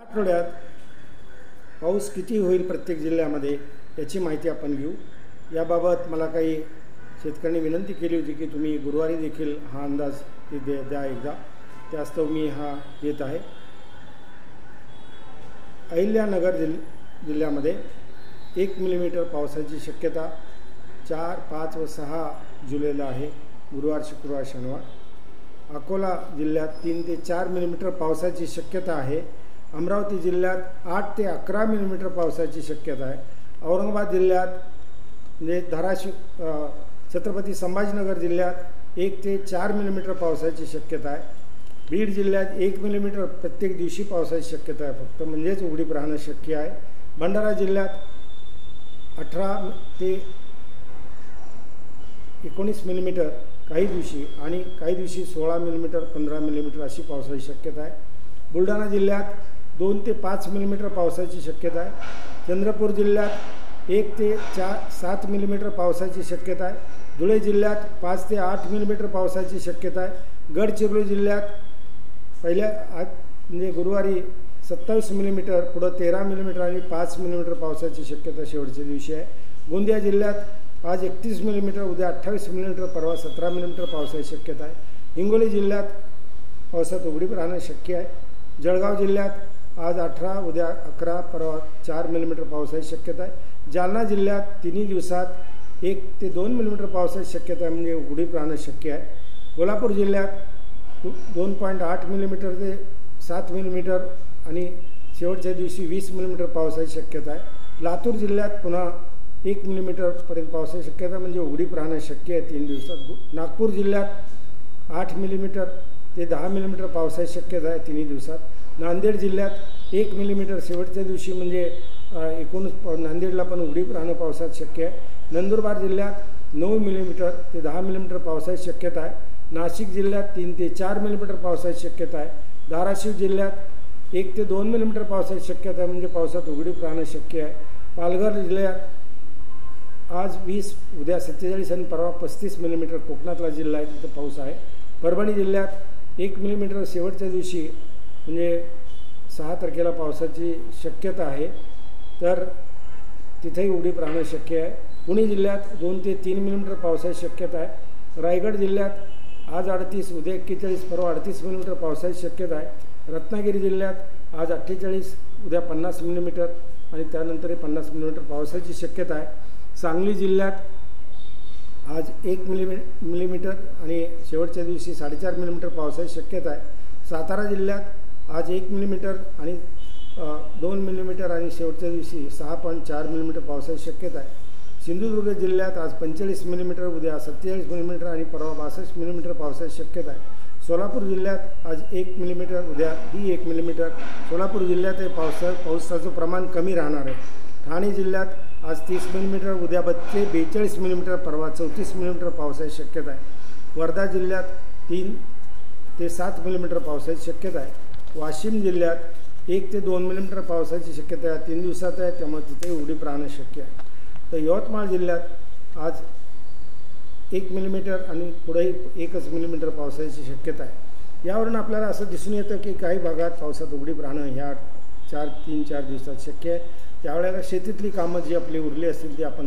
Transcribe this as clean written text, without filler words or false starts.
आठवड्यात पाऊस किती होईल प्रत्येक जिल्ह्यामध्ये याची माहिती आपण घेऊ। याबाबत मला काही शेतकऱ्यांनी विनंती केली होती की तुम्ही गुरुवारी देखील हा अंदाज द्या एकदा, त्यास्तव मी हा देत आहे। अहिल्यानगर जिल्ह्यामध्ये 1 मिलीमीटर पावसाची शक्यता 4, 5 व 6 जुलैला आहे, गुरुवार, शुक्रवार, शनिवार। अकोला जिल्ह्यात 3 ते 4 मिलीमीटर पावसाची शक्यता आहे। अमरावती जिल्ह्यात 8 ते 11 मिलीमीटर पावसाची शक्यता आहे। औरंगाबाद जिल्ह्यात म्हणजे धाराशिव छत्रपती संभाजीनगर जिल्ह्यात 1 ते 4 मिलीमीटर पावसाची शक्यता आहे। बीड जिल्ह्यात 1 मिलीमीटर प्रत्येक दिवशी पावसाची शक्यता आहे फक्त, म्हणजेच उघडीप राहणं शक्य आहे। भंडारा जिल्ह्यात 18 ते 19 मिलीमीटर काही दिवशी आणि काही दिवशी 16 मिलीमीटर 15 मिलीमीटर अशी पावसाची शक्यता आहे। बुलढाणा जिल्ह्यात 2 ते 5 मिलीमीटर पावसाची शक्यता आहे। चंद्रपूर जिल्ह्यात 1 ते 7 मिलीमीटर पावसाची शक्यता आहे। धुळे जिल्ह्यात 5 ते 8 मिलीमीटर पावसाची शक्यता आहे। गडचिरोली जिल्ह्यात म्हणजे गुरुवारी 27 मिलीमीटर, पुढं 13 मिलीमीटर आणि 5 मिलीमीटर पावसाची शक्यता शेवटच्या दिवशी आहे। गोंदिया जिल्ह्यात आज 31 मिलीमीटर, उद्या 28 मिलीमीटर, परवा 17 मिलीमीटर पावसाची शक्यता आहे। हिंगोली जिल्ह्यात पावसात उघडीप राहणं शक्य आहे। जळगाव जिल्ह्यात आज 18, उद्या 11, परवा 4 मिलीमीटर पावसाची शक्यता आहे। जालना जिल्ह्यात तिन्ही दिवसात 1 ते 2 मिलीमीटर पावसाची शक्यता आहे, म्हणजे उघडीप राहणं शक्य आहे। कोल्हापूर जिल्ह्यात 2.8 मिलीमीटर ते 7 मिलीमीटर आणि शेवटच्या दिवशी 20 मिलीमीटर पावसाची शक्यता आहे। लातूर जिल्ह्यात पुन्हा 1 मिलीमीटरपर्यंत पावसाची शक्यता, म्हणजे उघडीप राहणं शक्य आहे 3 दिवसात। नागपूर जिल्ह्यात 8 मिलीमीटर ते 10 मिलीमीटर पावसाची शक्यता आहे तिन्ही दिवसात। नांदेड जिल्ह्यात 1 मिलीमीटर शेवटच्या दिवशी, म्हणजे एकूण नांदेडला पण उघडीप राहणं पावसाची शक्य आहे। नंदुरबार जिल्ह्यात 9 मिलीमीटर ते 10 मिलीमीटर पावसाची शक्यता आहे। नाशिक जिल्ह्यात 3 ते 4 मिलीमीटर पावसाची शक्यता आहे। धाराशिव जिल्ह्यात 1 ते 2 मिलीमीटर पावसाची शक्यता आहे, म्हणजे पावसात उघडीप राहणं शक्य आहे। पालघर जिल्ह्यात आज 20, उद्या 47 आणि परवा 35 मिलीमीटर कोकणातला जिल्हा आहे, तिथं पाऊस आहे। परभणी जिल्ह्यात 1 मिलीमीटर शेवटच्या दिवशी, म्हणजे 6 तारखेला पावसाची शक्यता आहे, तर तिथेही उघडीप राहणं शक्य आहे। पुणे जिल्ह्यात 2 ते 3 मिलीमीटर पावसाची शक्यता आहे। रायगड जिल्ह्यात आज 38, उद्या 41, परवा 38 मिलीमीटर पावसाची शक्यता आहे। रत्नागिरी जिल्ह्यात आज 48, उद्या 50 मिलीमीटर आणि त्यानंतरही 50 मिलीमीटर पावसाची शक्यता आहे। सांगली जिल्ह्यात आज 1 मिलीमीटर आणि शेवटच्या दिवशी 4.5 मिलीमीटर पावसाची शक्यता आहे। सातारा जिल्ह्यात आज 1 मिलीमीटर आणि 2 मिलीमीटर आणि शेवटच्या दिवशी 6.4 मिलीमीटर पावसाची शक्यता आहे। सिंधुदुर्ग जिल्ह्यात आज 45 मिलीमीटर, उद्या 47 मिलीमीटर आणि परवा 62 मिलीमीटर पावसाची शक्यता आहे। सोलापूर जिल्ह्यात आज 1 मिलीमीटर, उद्या 1 मिलीमीटर। सोलापूर जिल्ह्यात पावसाचं प्रमाण कमी राहणार आहे। ठाणे जिल्ह्यात आज 30 मिलीमीटर, उद्या 42 मिलीमीटर, परवा 34 मिलीमीटर पावसाची शक्यता आहे। वर्धा जिल्ह्यात 3 ते 7 मिलीमीटर पावसाची शक्यता आहे। वाशिम जिल्ह्यात 1 ते 2 मिलीमीटर पावसाची शक्यता आहे, 3 दिवसात आहे, त्यामुळे तिथे उघडीप राहणं शक्य आहे। तर यवतमाळ जिल्ह्यात आज 1 मिलीमीटर आणि पुढेही 1 मिलीमीटर पावसाची शक्यता आहे। यावरून आपल्याला असं दिसून येतं की काही भागात पावसात उघडीप राहणं ह्या 3-4 दिवसात शक्य आहे। त्यावेळेला शेतीतली कामं जी आपली उरली असतील ती आपण